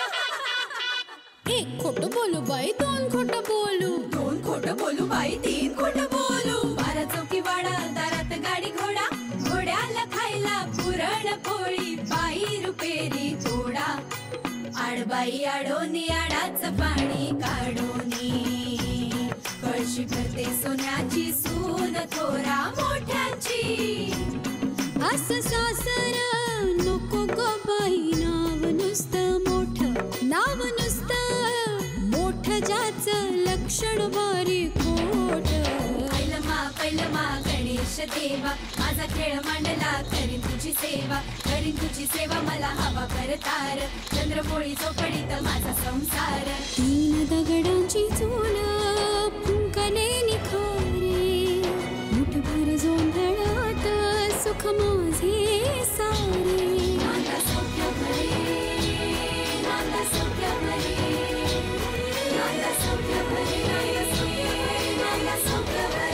एक खोटं बोलू बाई, दोन खोटं बोलू, दोन खोटं बोलू बाई, तीन खोटं बोलू. 12 चौकी वाडा, दारात गाडी घोडा, घोड्याला खायला पुरण पोळी, बाई रुपेरी थोडा. आडबाई आडोनी आडाच पाणी काढोनी, कळशी भरते सोन्याची सून थोरा मोठ्याची. असं सासर नको ग बाई, नाव नुसतं मोठं, नाव नुसतं मोठं, ज्याचं लक्षण बारी खोट. पैलमा गणेश देवा, माझा खेळ मांडला, करीन तुझी सेवा, करीन तुझी सेवा, मला हवा करतार, चंद्रपोळी चौकडीत माझा संसार. 3 दगडांची चूल फुंकले निखारे, मुठभर जोंधळात सुख माझे सारे. नांदा सौख्य भरे, नांदा सौख्य भरे, नांदा सौख्य भरे, नांदा सौख्य भरे.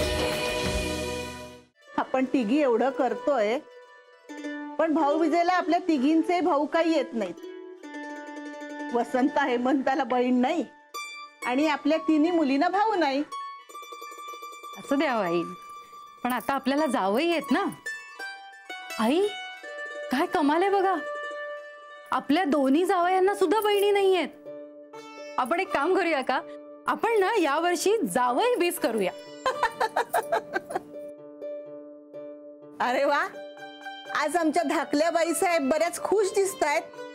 आपण तिघी एवढं करतोय, पण भाऊबीजेला आपल्या तिघींचे भाऊ काही येत नाहीत. वसंता हेमंताला बहीण नाही आणि आपल्या तिन्ही मुलींना भाऊ नाही. असं द्या आई, पण आता आपल्याला जावई येत ना. आई काय कमाल आहे बघा, आपल्या दोन्ही जावयांना सुद्धा बहिणी नाही आहेत. आपण एक काम करूया का, आपण ना यावर्षी जावई 20 करूया. अरे वा, आज आमच्या धाकल्या बाई साहेब बऱ्याच खुश दिसतायत.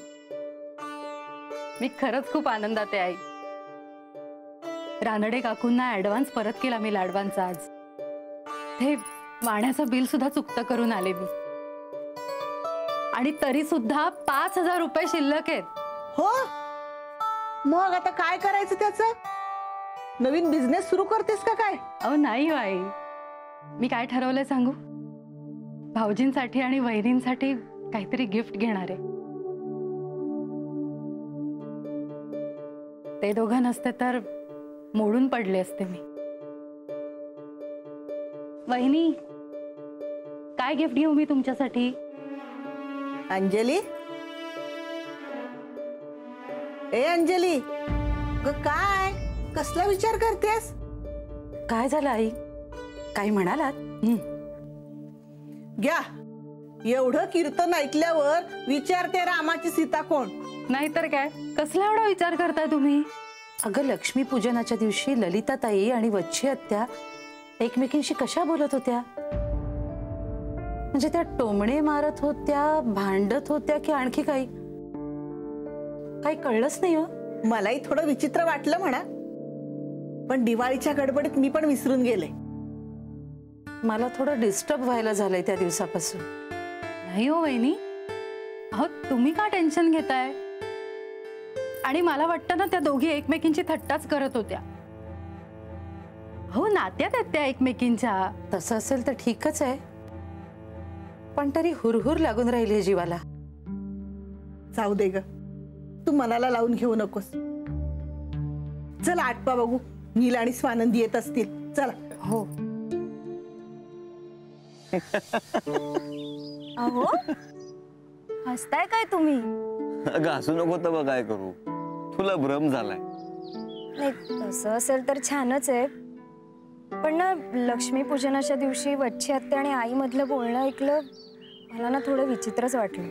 मी खरंच खूप आनंदात आहे आई. रानडे काकूंना ऍडव्हान्स परत केला मी लाडवांचा आज. ते वाण्याचं बिल सुद्धा चुकतं करून आले मी, आणि तरी सुद्धा 5000 रुपये शिल्लक आहेत. हो, मग आता काय करायचं त्याचं? नवीन बिझनेस सुरू करतेस का काय? अहो नाही हो आई, मी काय ठरवलंय सांगू? भाऊजींसाठी आणि वहिनींसाठी काहीतरी गिफ्ट घेणार आहे. ते दोघं नसते तर मोडून पडले असते मी. वहिनी, काय गिफ्ट घेऊ मी तुमच्यासाठी? अंजली, ए अंजली, काय कसला विचार करतेस? काय झालं आई, काही म्हणालात? घ्या, एवढं कीर्तन ऐकल्यावर विचारते रामाची सीता कोण? नाहीतर काय, कसला एवढा विचार करताय तुम्ही? अगं, लक्ष्मी पूजनाच्या दिवशी ललिताताई आणि वच्छी आत्या एकमेकींशी कशा बोलत होत्या? म्हणजे त्या टोमणे मारत होत्या, भांडत होत्या की आणखी काही? काही कळलंच नाही हो. मलाही थोडं विचित्र वाटलं म्हणा, पण दिवाळीच्या गडबडीत मी पण विसरून गेले. मला थोडं डिस्टर्ब व्हायला झालंय त्या दिवसापासून. नाही हो वहिनी, अहो तुम्ही का टेन्शन घेताय? आणि मला वाटतं ना, त्या दोघी एकमेकींची थट्टाच करत होत्या. हो, नात्यात आहेत त्या एकमेकींच्या. तसं असेल तर ठीकच आहे, पण तरी हुरहुर लागून राहिली जीवाला. जाऊ दे ग, तू मनाला लावून घेऊ नकोस. चल आटपा बघू, नील आणि स्वानंदी येत असतील. चला. हो. अहो, हसताय काय तुम्ही? अगं हसू नको तर बघ, काय करू, तुला भ्रम झालाय. नाही, तसं असेल तर छानच आहे, पण ना लक्ष्मीपूजनाच्या दिवशी वच्छी आत्या आणि आई मधलं बोलणं ऐकलं, मला ना थोडं विचित्रच वाटलं.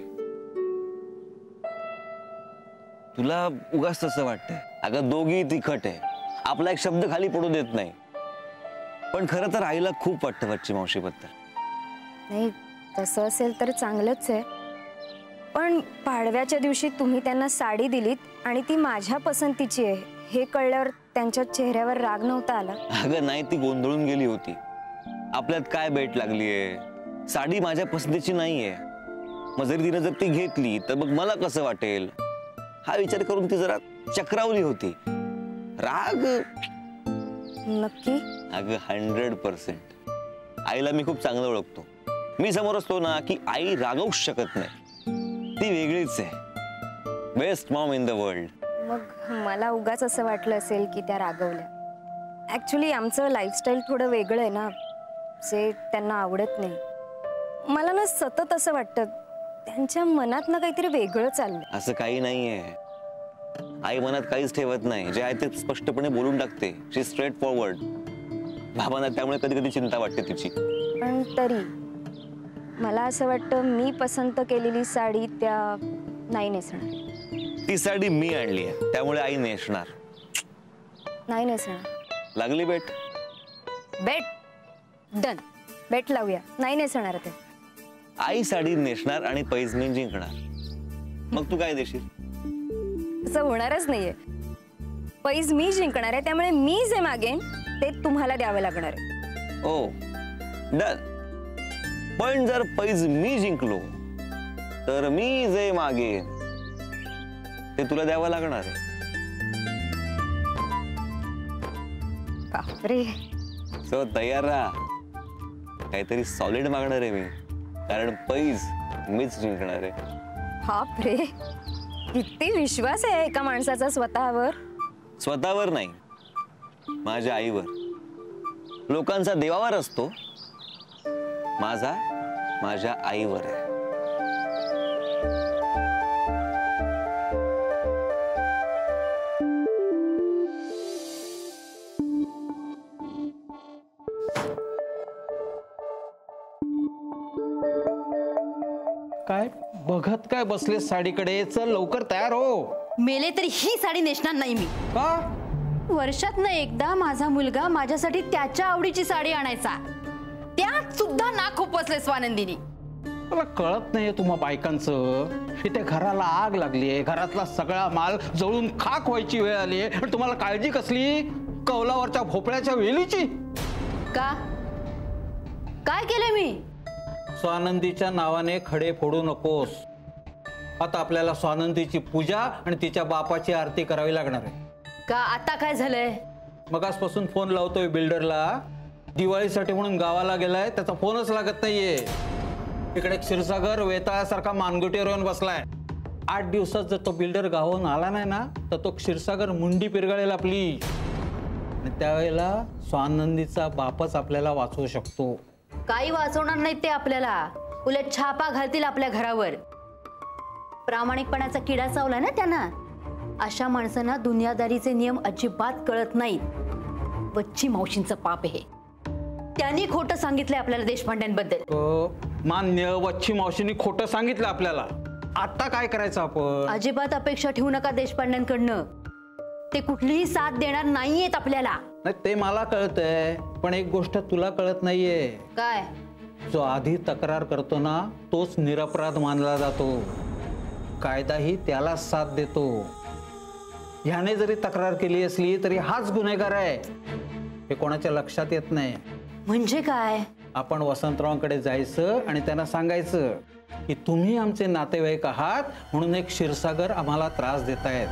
तुला उगाच तसं वाटतंय. अगं दोघी तिखट आहे, आपला एक शब्द खाली पडू देत नाही. पण खरं तर आईला खूप वाटतं वच्छी मावशीबद्दल. नाही, तसं असेल तर चांगलंच आहे, पण पाडव्याच्या दिवशी तुम्ही त्यांना साडी दिलीत आणि ती माझ्या पसंतीची आहे हे कळल्यावर त्यांच्या चेहऱ्यावर राग नव्हता आला? अगं नाही, ती गोंधळून गेली होती. आपल्यात काय बेट लागलीये, साडी माझ्या पसंतीची नाहीये, मग जरी तिने जर ती घेतली तर मग मला कसं वाटेल हा विचार करून ती जरा चक्रावली होती. राग नक्की? अगं 100%. आईला मी खूप चांगलं ओळखतो. मी समोर असतो ना की आई रागवूच शकत नाही, ती वेगळीच आहे. Best mom in the world. मग मला उगाच असं वाटलं असेल की त्या रागवल्या. ऍक्च्युली आमचं लाईफस्टाईल थोडं वेगळं आहे ना, जे त्यांना आवडत नाही. मला ना सतत असं वाटतं त्यांच्या मनात ना काहीतरी वेगळं चाललंय. असं काही नाहीये, आई मनात काहीच ठेवत नाही, जे आहे ते स्पष्टपणे बोलून टाकते. She straightforward. बाबांना त्यामुळे कधी कधी चिंता वाटते तिची. पण तरी मला असं वाटतं मी पसंत केलेली साडी त्या नाही नेसणार. ती साडी मी आणली आहे, त्यामुळे आई नेसणार. नाही नेसणार. लागली बेट. बेट डन. बेट लावूया. नाही नेसणार ते. आई साडी नेसणार आणि पैज मी जिंकणार. मग तू काय देशील? असं होणारच नाहीये. पैज मी जिंकणार आहे, त्यामुळे मी जे मागेन ते तुम्हाला द्यावं लागणार आहे. Oh done. पण जर पैज मी जिंकलो तर मी जे मागेन ते तुला द्यावं लागणार आहे. बापरे. सो तयार राहा. काहीतरी सॉलिड मागणार आहे मी, कारण पैज मीच जिंकणार आहे. बापरे, किती विश्वास आहे एका माणसाचा स्वतःवर. स्वतःवर नाही, माझ्या आईवर. लोकांचा देवावर असतो, माझा माझ्या आईवर आहे. काय बघत काय बसले साडीकडे? चल लवकर तयार हो. मेले तरी ही साडी नेसणार नाही मी. का? वर्षातनं एकदा माझा मुलगा माझ्यासाठी त्याच्या आवडीची साडी आणायचा, त्यात सुद्धा ना खूप बसले स्वानंदिनी. मला कळत नाहीये तुम्हा बायकांचं. इथे घराला आग लागलीये, घरातला सगळा माल जळून खाक व्हायची वेळ आली आहे, पण तुम्हाला काळजी कसली? कौलावरच्या भोपळ्याच्या वेलीची. का? काय केलंय मी? स्वानंदीच्या नावाने खडे फोडू नकोस. आता आपल्याला स्वानंदीची पूजा आणि तिच्या बापाची आरती करावी लागणार आहे. का आता काय झालंय? मग आजपासून फोन लावतोय बिल्डरला. दिवाळीसाठी म्हणून गावाला गेलाय, त्याचा फोनच लागत नाहीये. इकडे क्षीरसागर वेताळासारखा मानगुटीवर येऊन बसलाय. 8 दिवसात जर तो बिल्डर गावाहून आला नाही ना, तर तो क्षीरसागर मुंडी पिरगळेल आपली. आणि त्यावेळेला स्वानंदीचा बापच आपल्याला वाचवू शकतो. काही वाचवणार नाहीत ते आपल्याला, उलट छापा घालतील आपल्या घरावर. प्रामाणिकपणाचा किडा चावला ना त्यांना. अशा माणसांना दुनियादारीचे नियम अजिबात कळत नाहीत. वच्ची मावशींचं पाप हे. त्यांनी खोटं सांगितलंय आपल्याला देशपांड्यांबद्दल. मान्य, वच्छी मावशींनी खोटं सांगितलं आपल्याला. आता काय करायचं आपण? अजिबात अपेक्षा ठेवू नका देशपांड्यांकडनं. ते कुठलीही साथ देणार नाहीयेत आपल्याला. नाही ते मला कळतंय, पण एक गोष्ट तुला कळत नाहीये. काय? जो आधी तक्रार करतो ना, तोच निरपराध मानला जातो. कायदाही त्याला साथ देतो. ह्याने जरी तक्रार केली असली तरी हाच गुन्हेगार आहे, हे कोणाच्या लक्षात येत नाही. म्हणजे काय? आपण वसंतरावांकडे जायचं आणि त्यांना सांगायचं की तुम्ही आमचे नातेवाईक आहात, म्हणून एक क्षीरसागर आम्हाला त्रास देतायत.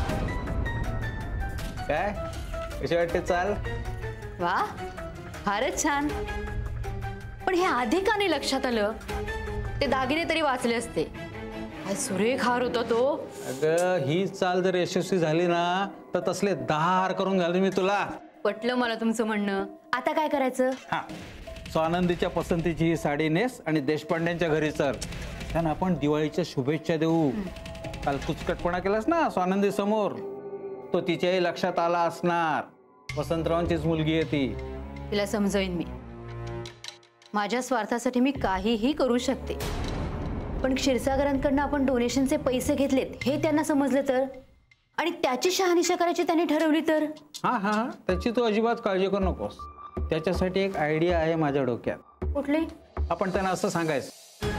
काय कशी वाटते चाल? वा, फारच छान. पण हे आधी का नाही लक्षात आलं? ते दागिने तरी वाचले असते. काय सुरेख हार होता तो. अगं ही चाल जर यशस्वी झाली ना, तर तसले 10 हार करून घालून मी तुला. पटलं मला तुमचं म्हणणं. आता काय करायचं? हा, स्वानंदीच्या पसंतीची ही साडी नेस आणि देशपांड्यांच्या घरी चल. त्यांना आपण दिवाळीच्या शुभेच्छा देऊ. काल कुचकटपणा केलास ना स्वानंदी समोर, तो तिच्याही लक्षात आला असणार. वसंतरावांचीच मुलगी आहे ती. तिला समजवीन मी. माझ्या स्वार्थासाठी मी काहीही करू शकते, पण क्षीरसागरांकडनं आपण डोनेशनचे पैसे घेतलेत हे त्यांना समजले तर, आणि त्याची शहानिशा करायची त्यांनी ठरवली तर. हा हा, त्याची तू अजिबात काळजी करू नकोस. त्याच्यासाठी एक आयडिया आहे माझ्या डोक्यात. कुठली? आपण त्यांना असं सांगायचं,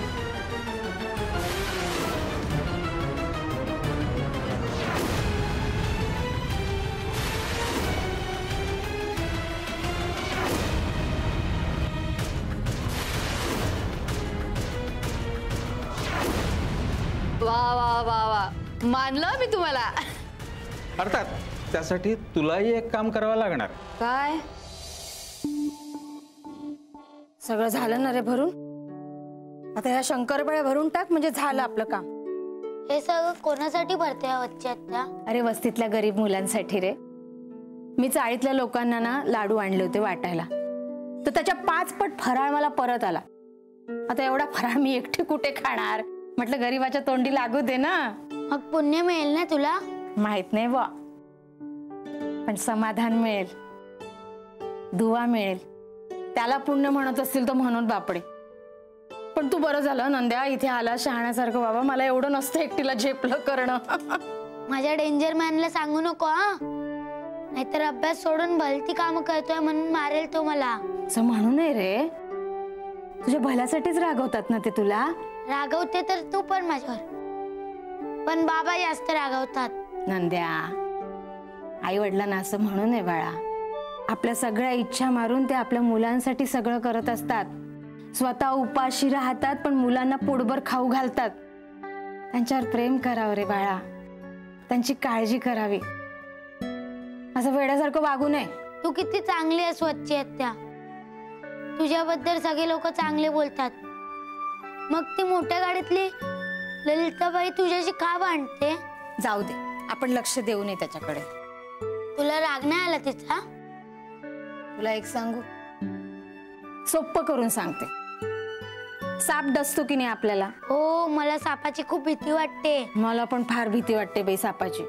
वा वा वा वा, मानलं मी तुम्हाला. अर्थात त्यासाठी तुलाही एक काम करावं लागणार. काय? सगळं झालं ना रे भरून? आता ह्या शंकरपाळ्या भरून टाक, म्हणजे झालं आपलं काम. हे सगळं कोणासाठी भरते वच्च्यात? अरे वस्तीतल्या गरीब मुलांसाठी रे. मी चाळीतल्या लोकांना ना लाडू आणले होते वाटायला, तर त्याच्या 5 पट फराळ मला परत आला. आता एवढा फराळ मी एकटी कुठे खाणार? म्हटलं गरीबाच्या तोंडी लागू दे ना. मग पुण्य मिळेल ना तुला? माहित नाही बा, पण समाधान मिळेल, दुवा मिळेल, त्याला पुण्य म्हणत असतील तर म्हणून बापडे. पण तू बरं झालं नंद्या इथे आला शहाण्यासारखं. बाबा मला एवढं नसतं एकटीला झेपलं करणं. माझ्या डेंजर मॅनला सांगू नको हा, नाहीतर अभ्यास सोडून भलती कामं करतोय म्हणून मारेल तो मला. असं म्हणू नये रे, तुझ्या भल्यासाठीच रागवतात ना ते तुला. रागवते तर तू पण माझ्यावर, पण बाबा जास्त रागवतात. नंद्या आई वडिलांना असं म्हणू नये बाळा. आपल्या सगळ्या इच्छा मारून ते आपल्या मुलांसाठी सगळं करत असतात. स्वतः उपाशी राहतात पण मुलांना पोटभर खाऊ घालतात. त्यांच्यावर प्रेम करावं रे बाळा, त्यांची काळजी करावी. असं वेड्यासारखं वागू नये. तू किती चांगली आहे स्वच्छ आत्या, तुझ्याबद्दल सगळे लोक चांगले बोलतात. मग ती मोठ्या गाडीतली ललिताबाई तुझ्याशी का भांडते? जाऊ दे, आपण लक्ष देऊ नये त्याच्याकडे. तुला राग नाही आला तिचा? तुला एक सांगू, सोप्प करून सांगते. साप डसतो की नाही आपल्याला? हो, मला सापाची खूप भीती वाटते. मला पण फार भीती वाटते बाई सापाची.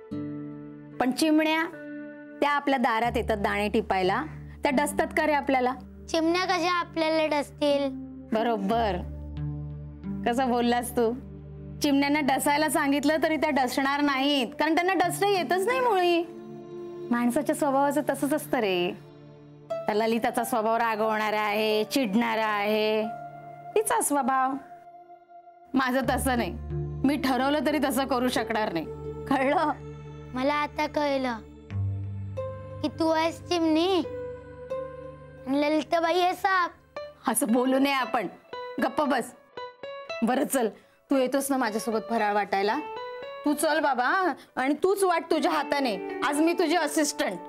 पण चिमण्या त्या आपल्या दारात येतात दाणे टिपायला, त्या डसतात का रे आपल्याला? चिमण्या कशा आपल्याला डसतील? बरोबर, कसं बोललास तू. चिमण्यांना डसायला सांगितलं तरी त्या डसणार नाहीत, कारण त्यांना डसणं येतच नाही मुळी. माणसाच्या स्वभावाचं तसंच असतं रे. त्या ललिताचा स्वभाव रागवणारा आहे, चिडणारा आहे, तिचा स्वभाव. माझं तसं नाही, मी ठरवलं तरी तसं करू शकणार नाही, कळलं? मला आता कळलं की तू आहेस चिमणी आणि ललिताबाई आहे साप. असं बोलू नये आपण, गप्प बस. बरं चल, तू येतोस ना माझ्यासोबत फराळ वाटायला? तू चल बाबा, आणि तूच वाट तुझ्या हाताने. आज मी तुझी असिस्टंट.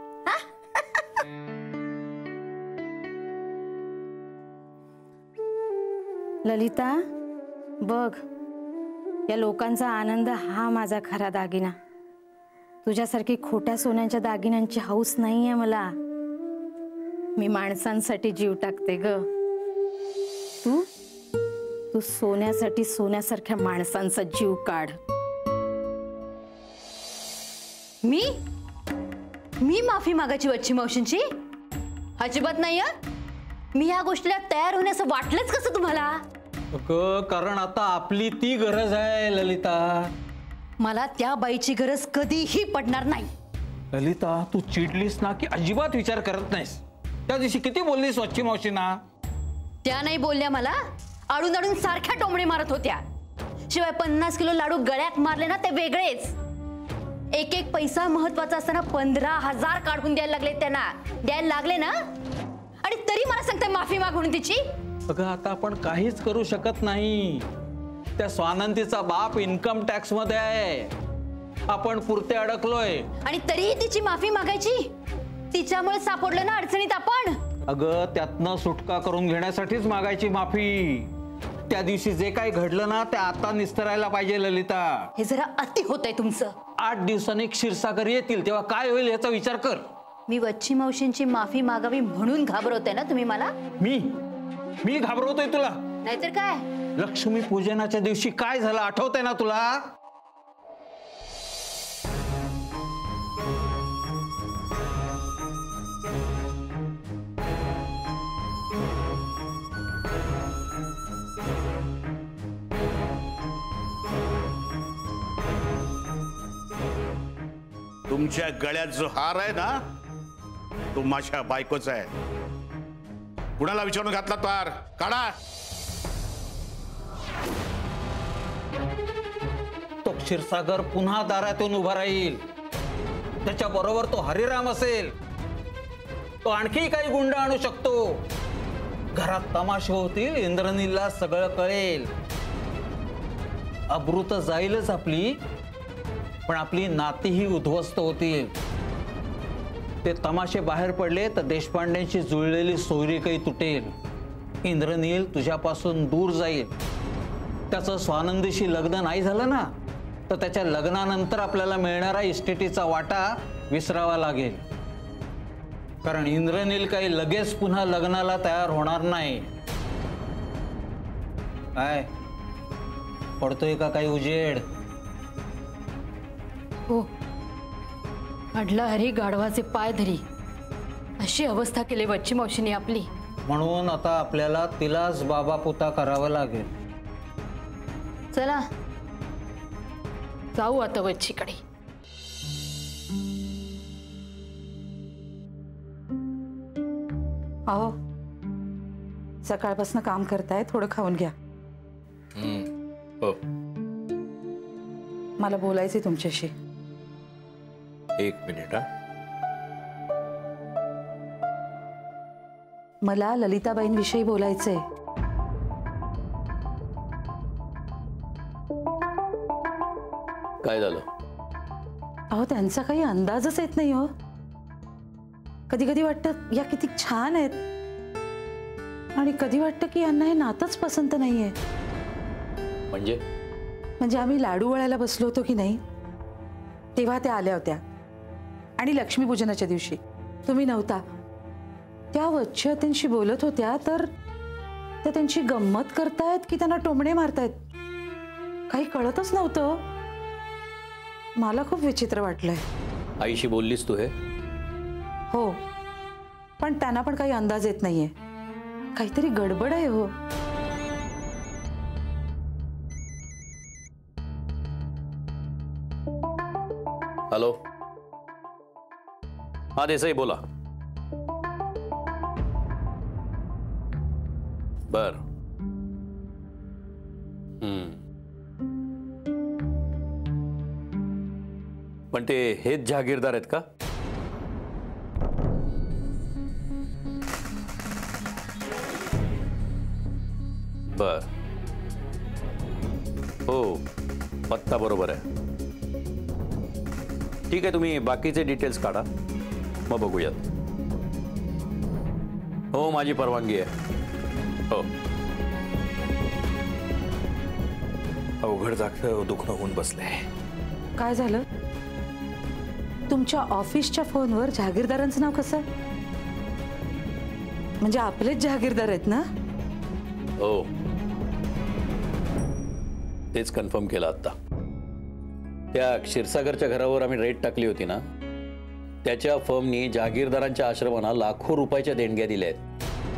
ललिता बघ, या लोकांचा आनंद हा माझा खरा दागिना. तुझ्यासारखी खोट्या सोन्याच्या दागिन्यांची हौस नाहीये मला. मी माणसांसाठी जीव टाकते ग. तू तू सोन्यासाठी सोन्यासारख्या माणसांचा जीव काढ. मी माफी मागायची वच्छी मावशींची? अजिबात नाही. मी ह्या गोष्टीला तयार होण्यास वाटलंच कसं तुम्हाला? कारण आता आपली ती गरज आहे ललिता. मला त्या बाईची गरज कधीही पडणार नाही. ललिता तू चिडलीस ना की अजिबात विचार करत नाहीस. त्या दिवशी किती बोललीस वच्छी मावशींना? त्या नाही बोलल्या मला, आडून आडून सारख्या टोमणे मारत होत्या. शिवाय 50 किलो लाडू गळ्यात मारले ना ते वेगळेच. एक एक पैसा महत्वाचा असताना 15,000 काढून द्यायला लागले. त्यांना द्यायला लागले ना, आणि तरी मला सांगताय माफी मागून तिची. अगं आता आपण काहीच करू शकत नाही. त्या स्वानंदीचा बाप इन्कम टॅक्स मध्ये आहे, आपण पुरते अडकलोय. आणि तरीही तिची माफी मागायची? तिच्यामुळे सापडलं ना अडचणीत आपण. अगं त्यातनं सुटका करून घेण्यासाठीच मागायची माफी. त्या दिवशी जे काही घडलं ना ते आता निस्तरायला पाहिजे ललिता. हे जरा अति होतंय तुमचं. 8 दिवसांनी क्षीरसागर येतील तेव्हा काय होईल याचा विचार कर. मी वच्छी मावशींची माफी मागावी म्हणून घाबरवताय ना तुम्ही मला? मी घाबरवतोय तुला? नाहीतर काय. लक्ष्मी पूजनाच्या दिवशी काय झालं आठवतंय ना तुला? तुमच्या गळ्यात जो हार आहे ना तो माझ्या बायकोचा आहे. कुणाला विचारून घातला तो हार? काढा. तो क्षीरसागर पुन्हा दारातून उभा राहील. त्याच्या बरोबर तो हरिराम असेल. तो आणखी काही गुंड आणू शकतो. घरात तमाशे होतील, इंद्रनीलला सगळं कळेल. अब्रू तर जाईलच आपली, पण आपली नातीही उद्ध्वस्त होतील. ते तमाशे बाहेर पडले तर देशपांड्यांची जुळलेली सोयरी काही तुटेल. इंद्रनील तुझ्यापासून दूर जाईल. त्याचं स्वानंदीशी लग्न नाही झालं ना तर त्याच्या लग्नानंतर आपल्याला मिळणारा इस्टेटीचा वाटा विसरावा लागेल. कारण इंद्रनील काही लगेच पुन्हा लग्नाला तयार होणार नाही. काय पडतोय का काही उजेड? हो अडला हरी गाढवाचे पाय धरी अशी अवस्था केली वच्ची मावशीने आपली. म्हणून आता आपल्याला तिलाच बाबा पुता करावं लागेल. चला जाऊ आता वच्चीकडे. अहो सकाळपासून काम करताय, थोडं खाऊन घ्या. हो. मला बोलायचंय तुमच्याशी. एक मिनिट हा. मला ललिताबाईंविषयी बोलायचंय. काय झालं? अहो त्यांचा काही अंदाजच येत नाही हो. कधी कधी वाटतं या किती छान आहेत, आणि कधी वाटतं की यांना हे नातंच पसंत नाहीये. म्हणजे आम्ही लाडू वळायला बसलो होतो की नाही, तेव्हा त्या आल्या होत्या. आणि लक्ष्मीपूजनाच्या दिवशी तुम्ही नव्हता. त्या वच्ची त्यांशी बोलत होत्या, तर त्या त्यांची गंमत करतायत की त्यांना टोमणे मारतायत काही कळतच नव्हतं. मला खूप विचित्र वाटलंय. आईशी बोललीस तू हे? हो, पण त्यांना पण काही अंदाज येत नाहीये. काहीतरी गडबड आहे हो. हॅलो. हा देसाई बोला. बर. पण ते हेच जहागीरदार आहेत का? बर. हो, पत्ता बरोबर आहे. ठीक आहे, तुम्ही बाकीचे डिटेल्स काढा, मग बघूयात. हो, माझी परवानगी आहे. हो. अवघड जागतं दुखणं होऊन बसलंय. काय झालं? तुमच्या ऑफिसच्या फोनवर जहागीरदारांचं नाव कसं? म्हणजे आपलेच जहागीरदार आहेत ना? हो, तेच कन्फर्म केलं आता. त्या क्षीरसागरच्या घरावर आम्ही रेड टाकली होती ना, त्याच्या फर्मनी जहागीरदारांच्या आश्रमाला लाखो रुपयाच्या देणग्या दिल्या आहेत.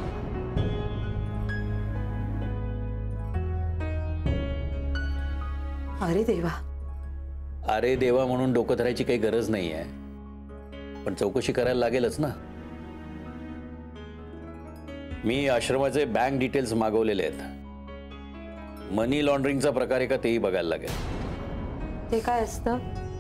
अरे देवा. अरे देवा म्हणून डोकं धरायची काही गरज नाही आहे, पण चौकशी करायला लागेलच ना. मी आश्रमाचे बँक डिटेल्स मागवलेले आहेत. मनी लॉन्ड्रिंगचा प्रकार आहे का तेही बघायला लागेल. ते काय असतं?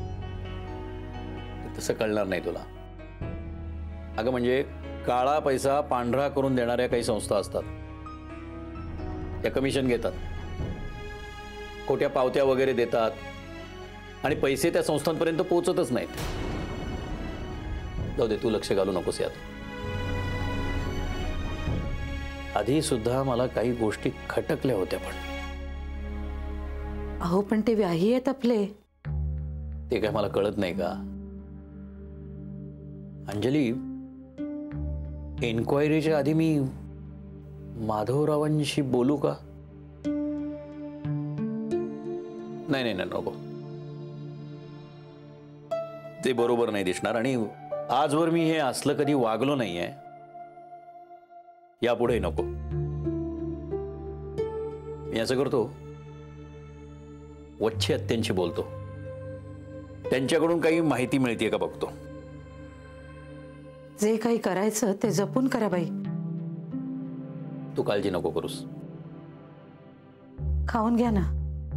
तसं कळणार नाही तुला. अगं म्हणजे काळा पैसा पांढरा करून देणाऱ्या काही संस्था असतात. त्या कमिशन घेतात, खोट्या पावत्या वगैरे देतात, आणि पैसे त्या संस्थांपर्यंत पोहोचतच नाहीत. जाऊ दे, तू लक्ष घालू नकोस यात. आधी सुद्धा मला काही गोष्टी खटकल्या होत्या, पण अहो पण ते व्याही आहेत आपले. ते काय मला कळत नाही का? अंजली, एन्क्वायरीच्या आधी मी माधवरावांशी बोलू का? नाही नाही नको, ते बरोबर नाही दिसणार. आणि आजवर मी हे असलं कधी वागलो नाहीये, यापुढे नको. मी असं करतो, वच्छी आत्यांशी बोलतो, त्यांच्याकडून काही माहिती मिळते का बघतो. जे काही करायचं ते जपून करा बाई. तू काळजी नको करूस. खाऊन घ्या ना.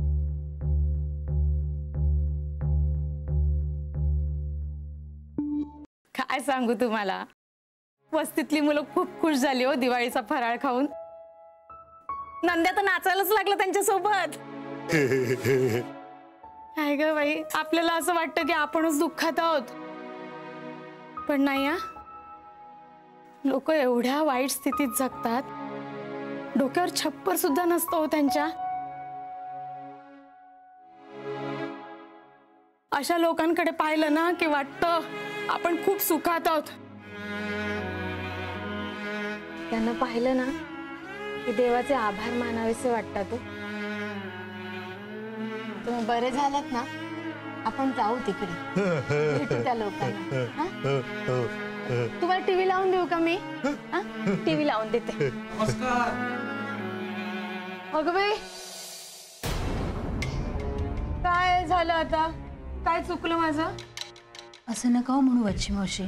काय सांगू तुम्हाला, वस्तीतली मुलं खूप खुश झाली हो दिवाळीचा फराळ खाऊन. नंद्या तर नाचायलाच लागलं त्यांच्यासोबत. काय ग बाई, आपल्याला असं वाटतं की आपणच दुःखात आहोत, पण नाही. लोक एवढ्या वाईट स्थितीत जगतात, डोक्यावर छप्पर सुद्धा नसतो हो त्यांच्या. अशा लोकांकडे पाहिलं ना की वाटतं आपण खूप सुखात आहोत. त्यांना पाहिलं ना की देवाचे आभार मानावेसे वाटतात. तुम्ही बरे झालात ना? आपण जाऊ तिकडे भेटू त्या लोकांना हा? तुम्हाला टीव्ही लावून देऊ का मी टीव्ही लावून देते अगं बाई काय झालं आता काय चुकलं माझं असं नका हो म्हणू वच्ची मावशी.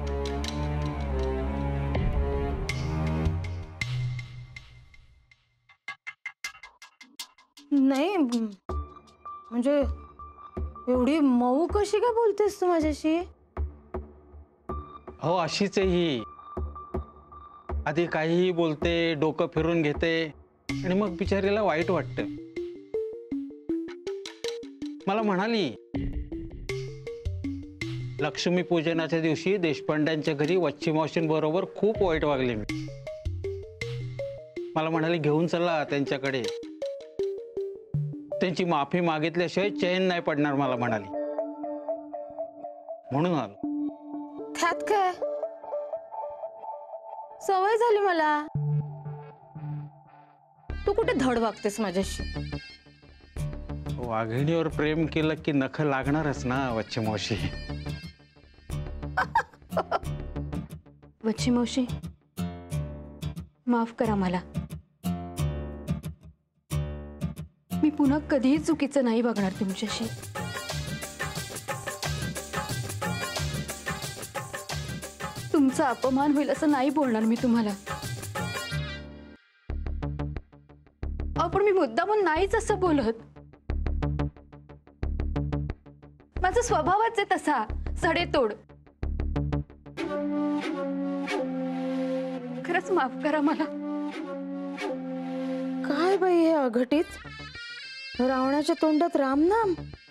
नाही म्हणजे एवढी मऊ कशी काय बोलतेस तू माझ्याशी. हो अशीच आहे ही. आधी काहीही बोलते, डोकं फिरून घेते आणि मग बिचारीला वाईट वाटतं. मला म्हणाली लक्ष्मी पूजनाच्या दिवशी देशपांड्यांच्या घरी वच्ची मावशींबरोबर खूप वाईट वागले मी. मला म्हणाली घेऊन चला त्यांच्याकडे, त्यांची माफी मागितल्याशिवाय चैन नाही पडणार मला म्हणाली. म्हणून आलो. त्यात काय सवय झाली मला. तू कुठे धड वागतेस माझ्याशी. वाघिणीवर प्रेम केलं की नख लागणारच ना वच्ची मावशी. वच्ची मावशी माफ करा मला. मी पुन्हा कधीही चुकीचं नाही वागणार तुमच्याशी. तुमचा अपमान होईल असं नाही बोलणार मी तुम्हाला. पण मी मुद्दामून नाहीच असं बोलत. माझा स्वभावच आहे तसा सडेतोड. खरंच माफ करा मला. काय बाई हे अघटित. रावणाच्या तोंडात रामनाम.